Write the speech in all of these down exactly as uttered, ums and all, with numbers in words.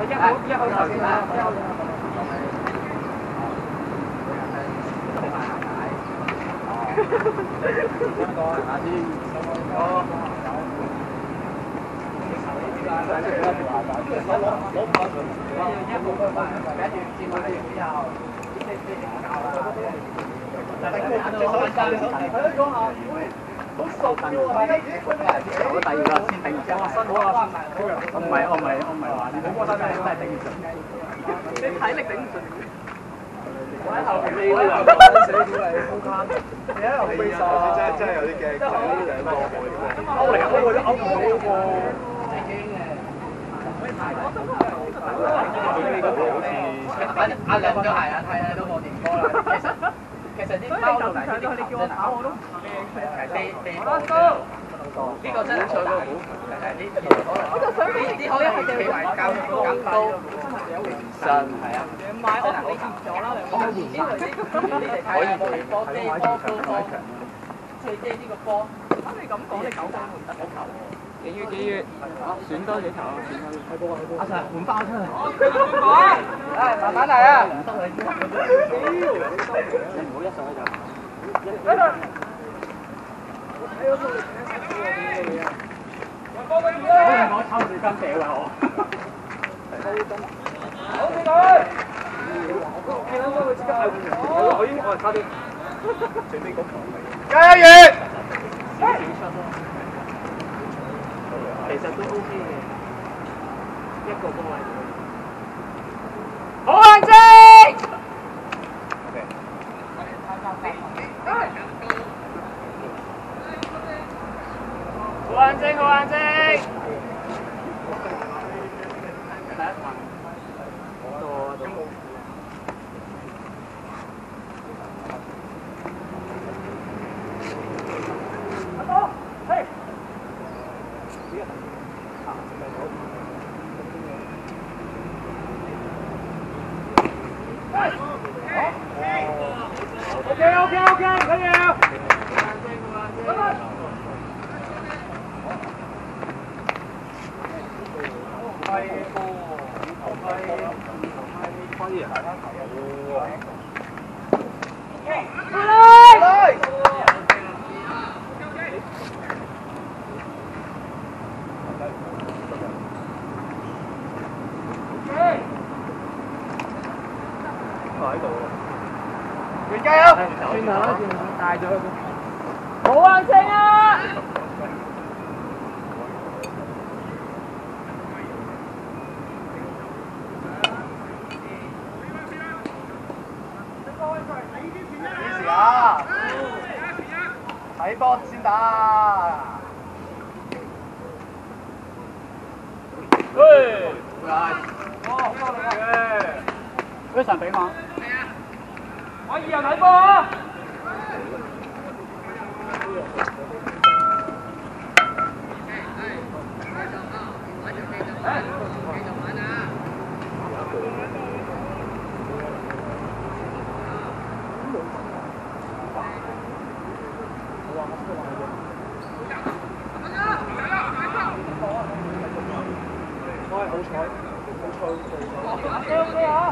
一好一好頭先啦，一好。一個下先，哦。攞攞攞唔攞佢？一冇佢快，跟住接埋之後，即即即教啦。但係佢隻手揸隻手提，佢講下，喂，好熟嘅喎，係走咗第二個先頂住。哇，辛苦啊！我唔係我唔係我唔係話你冇波衫真係真係頂唔順。你體力頂唔順。我喺後邊呢個死屌你高卡，你喺後邊啊！真係真係有啲驚，就係呢兩個歐嚟歐去都歐唔到喎。反正阿亮都係啊，睇下都冇電波啦。其實其實啲包到嚟呢啲球真係好，係地地波呢個真係上到好，係呢啲可能呢啲可以企埋較咁高，真係啊！買屋你跌咗啦，兩個呢個呢你哋睇下地波地波高波，最基呢個波。咁你咁講，你九分換得幾球？幾月幾月？選多幾球啊！選多幾球。阿 Sir 換包出嚟。誒，慢慢嚟啊！唔得你。你唔好一上去就。喺度。喺嗰度。我哋講抽住金掉啦我。好俾佢。你諗到佢即刻係換人？我我已經我係差啲。最尾嗰球。加油！少少出咯。其實都 OK 嘅，一個波位。好冷靜。好冷靜，好冷靜。第一場。多都冇。阿哥，嘿。OK OK OK， 可以啊。係波，係係啊！嚟！喺度喎，加油！轉頭啦，轉頭帶咗佢。好冷靜啊！幾時啊？睇波先打。喂！哦，好多嘅。非常俾我。可以又睇波啊！我係好彩，好彩，好彩啊！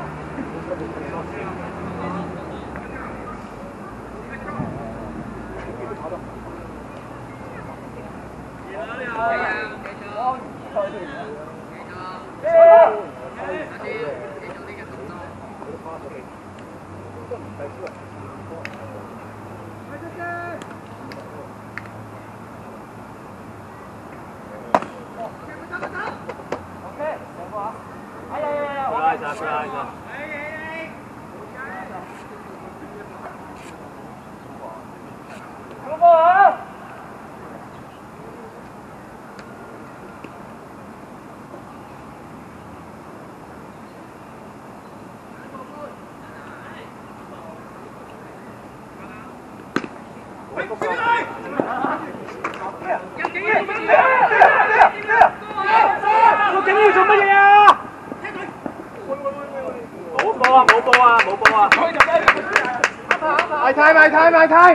冇波啊！冇波啊！埋太埋太埋太！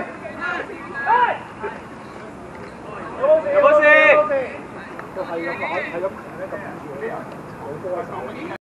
有冇事？都係咁係咁咁住你啊！冇波啊！